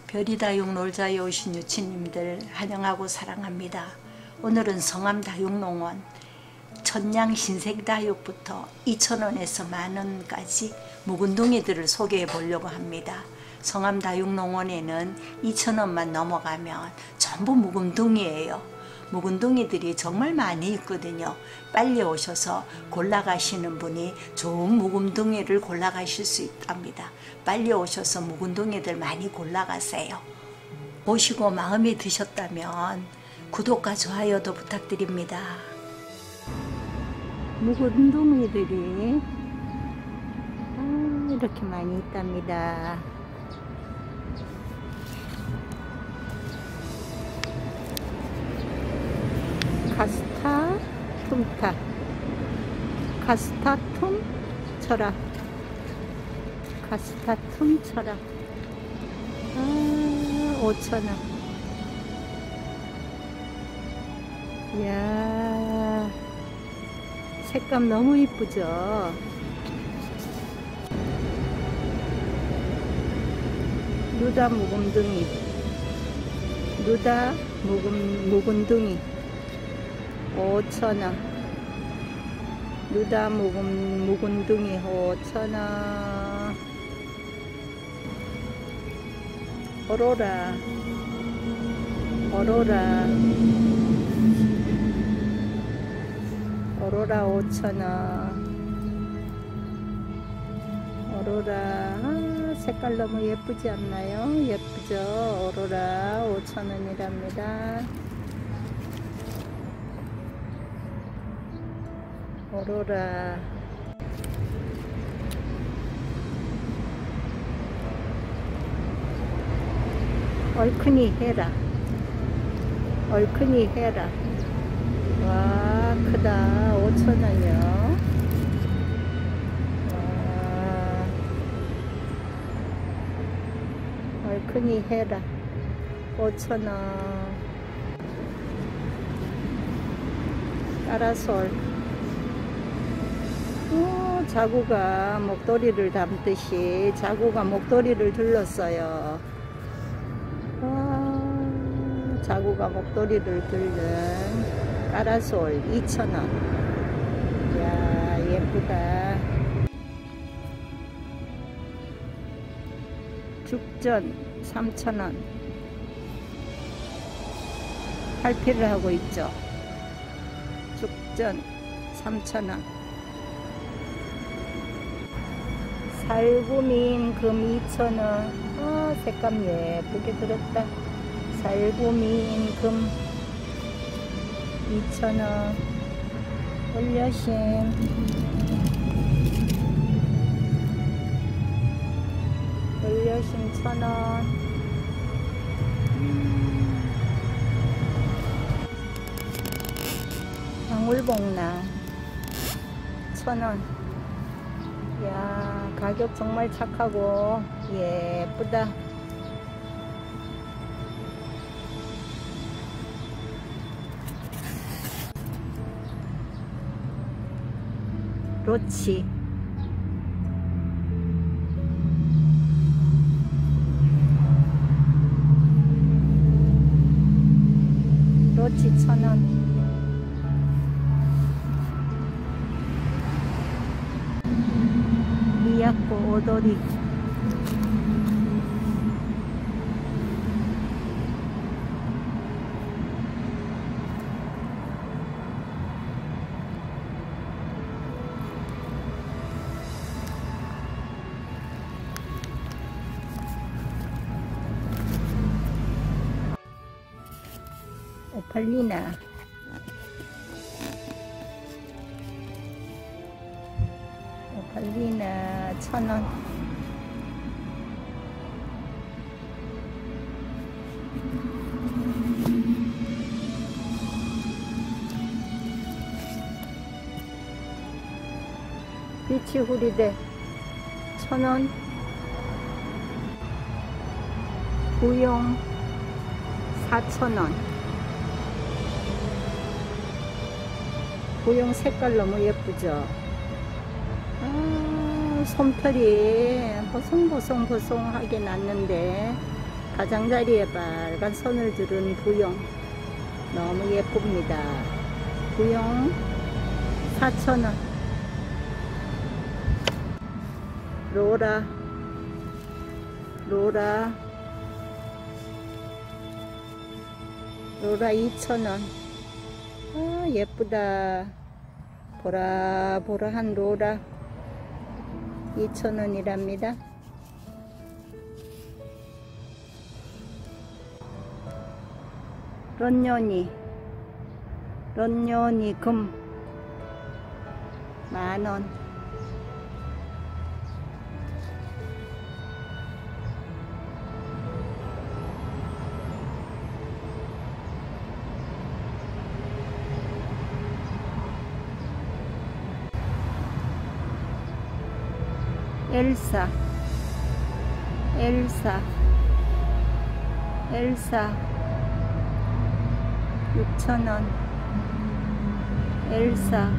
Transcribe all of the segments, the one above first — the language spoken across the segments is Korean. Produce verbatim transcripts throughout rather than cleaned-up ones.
별이다육 놀자에 오신 유치님들 환영하고 사랑합니다. 오늘은 성암다육농원 천냥 신생다육부터 이천 원에서 만 원까지 묵은둥이들을 소개해 보려고 합니다. 성암다육농원에는 이천 원만 넘어가면 전부 묵은둥이에요. 묵은둥이들이 정말 많이 있거든요. 빨리 오셔서 골라가시는 분이 좋은 묵은둥이를 골라가실 수 있답니다. 빨리 오셔서 묵은둥이들 많이 골라가세요. 보시고 마음에 드셨다면 구독과 좋아요도 부탁드립니다. 묵은둥이들이 아, 이렇게 많이 있답니다. 카스타 툼타 카스타 툼 철학 카스타 툼 철학 아, 오천 원. 이야, 색감 너무 이쁘죠? 누다 묵은둥이 누다 묵은, 묵은둥이 오천 원. 누다 묵은, 묵은둥이 오천 원. 오로라 오로라 오로라 오천 원. 오로라 아, 색깔 너무 예쁘지 않나요? 예쁘죠? 오로라 오천 원이랍니다. 오로라 얼큰이 해라 얼큰이 해라. 와, 크다. 오천 원이요. 와, 얼큰이 해라 오천 원. 까라솔 오, 자구가 목도리를 담듯이 자구가 목도리를 둘렀어요. 와, 자구가 목도리를 들른 까라솔 이천 원. 이야, 예쁘다. 죽전 삼천 원. 팔피를 하고 있죠. 죽전 삼천 원. 살구민 금 이천 원. 아, 색감 예쁘게 들었다. 살구민 금 이천 원. 올려심 올려심 천 원. 방울복랑 천 원. 야, 가격 정말 착하고 예쁘다. 로치 로치 천 원. 미야코 오도리 오팔리나 오팔리나 천 원. 비치후리대 천 원. 구용 사천 원. 구용 색깔 너무 예쁘죠? 아, 솜털이 보송보송보송하게 났는데 가장자리에 빨간 선을 두른 부용 너무 예쁩니다. 부용 사천 원. 로라 로라 로라 이천 원. 아 예쁘다. 보라보라한 로라 이천 원이랍니다. 런년이 런년이 금 만원. 엘사 엘사 엘사 육천 원. 엘사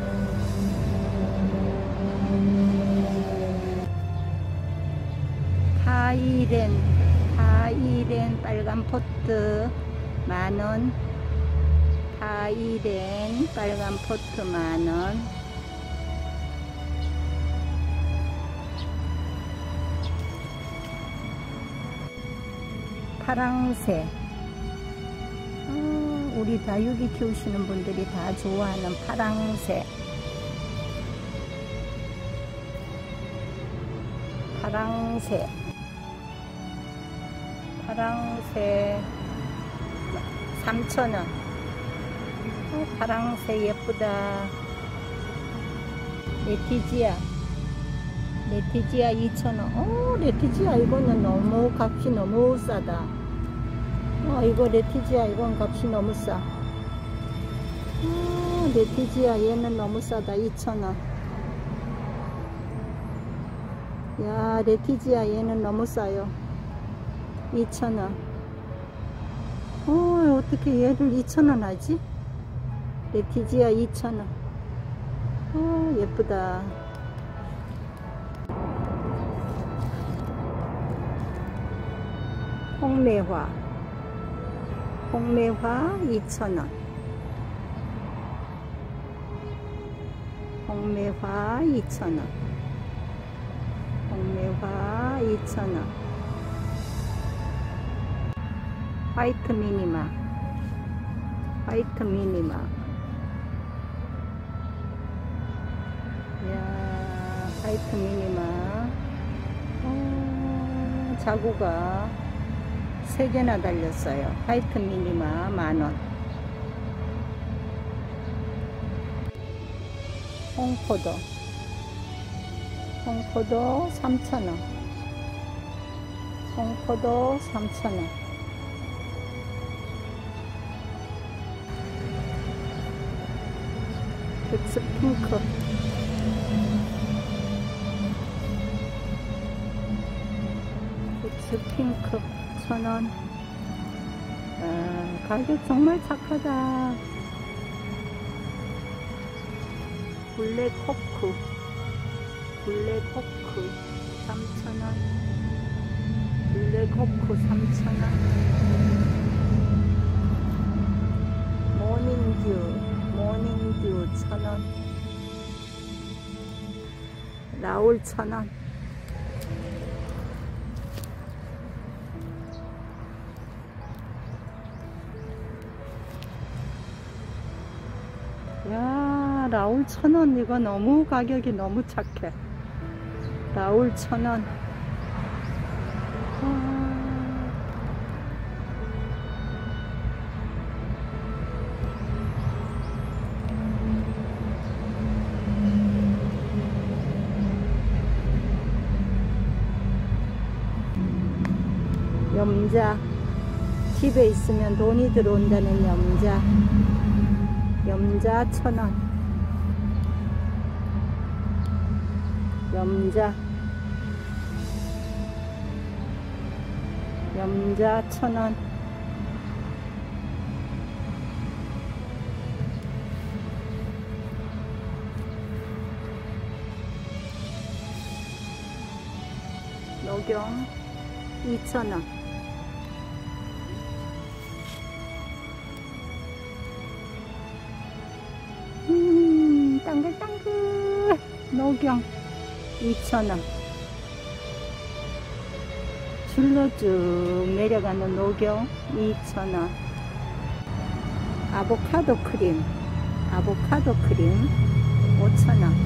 하이렌 하이렌 빨간 포트 만원. 하이렌 빨간 포트 만원. 파랑새. 어, 우리 다육이 키우시는 분들이 다 좋아하는 파랑새. 파랑새 파랑새 삼천 원. 어, 파랑새 예쁘다. 레티지아 레티지아 이천 원. 어, 레티지아 이거는 너무 값이 너무 싸다. 어, 이거 레티지아 이건 값이 너무 싸. 어, 레티지아 얘는 너무 싸다. 이천 원. 야, 레티지아 얘는 너무 싸요. 이천 원. 어, 어떻게 얘를 이천 원 하지? 레티지아 이천 원. 어, 예쁘다. 홍매화 홍매화 이천 원. 홍매화 이천 원. 홍매화 이천 원. 화이트 미니마 화이트 미니마. 이야, 화이트 미니마. 어, 자구가 세 개나 달렸어요. 화이트 미니마 만원. 홍포도 홍포도 삼천 원. 홍포도 삼천 원. 엑스핑크 엑스핑크 천 원. 아, 가격 정말 착하다. 블랙호크 블랙호크 삼천 원. 블랙호크 삼천 원. 모닝듀 모닝듀 천 원. 라울 천 원. 야, 라울 천 원. 이거 너무 가격이 너무 착해. 라울 천 원. 염자. 집에 있으면 돈이 들어온다는 염자. 염자 천 원. 염자 염자 천 원. 녹용 이천 원. 당글당글 녹용 이천 원. 줄로 쭉 내려가는 녹용 이천 원. 아보카도 크림 아보카도 크림 오천 원.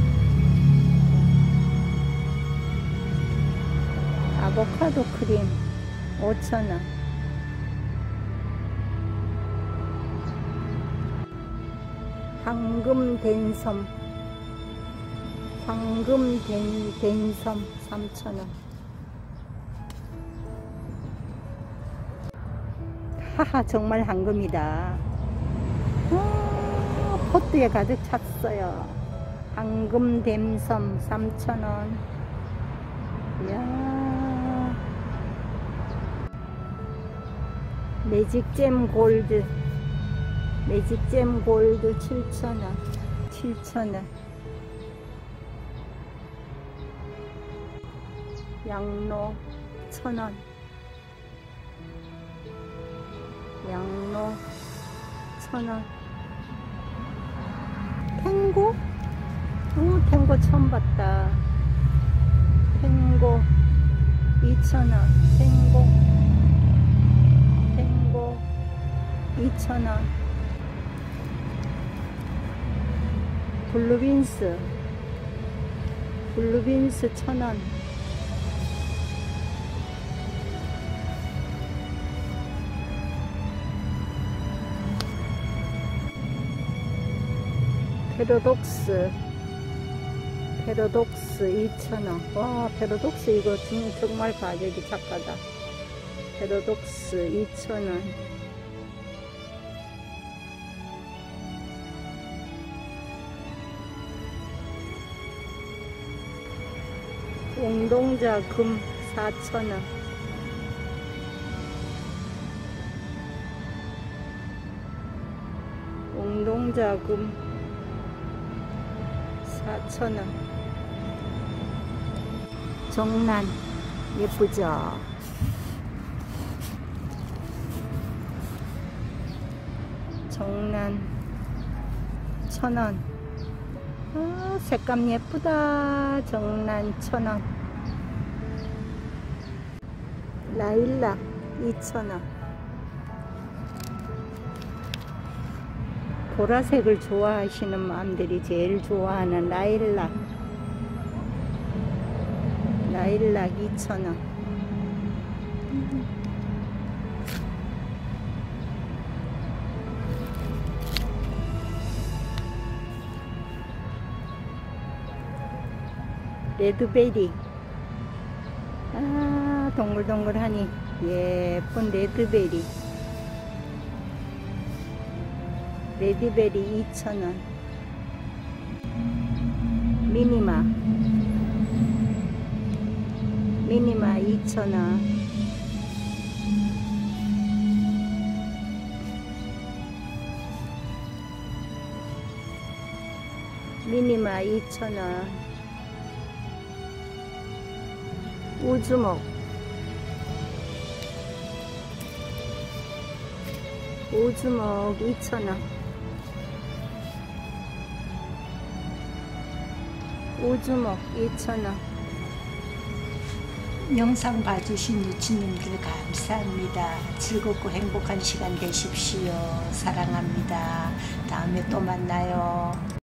아보카도 크림 오천 원. 황금 댄섬 황금 댄, 댄섬 삼천 원. 하하, 정말 황금이다. 아, 포트에 가득 찼어요. 황금 댄섬 삼천 원. 이야, 매직잼 골드 매직잼 골드 칠천 원. 칠천 원. 양로 천 원. 양로 천 원. 탱고? 어, 탱고 처음 봤다. 탱고 이천 원. 탱고 탱고 이천 원. 블루빈스 블루빈스 천 원. 페로독스 페로독스 이천 원. 와, 페로독스 이거 정말 가격이 착하다. 페로독스 이천 원. 웅동자 금 사천 원. 웅동자 금 사천 원. 정란 예쁘죠? 정란 천 원. 아, 색감 예쁘다. 정란 천 원. 라일락 이천 원. 보라색을 좋아하시는 마음들이 제일 좋아하는 라일락. 라일락 이천 원. 레드베리. 아, 동글동글하니 예쁜 레드베리. 레드베리 이천 원. 미니마 미니마 이천 원. 미니마 이천 원. 우주목 우주목 이천 원. 우주목 이천 원. 영상 봐주신 유치님들 감사합니다. 즐겁고 행복한 시간 되십시오. 사랑합니다. 다음에 또 만나요.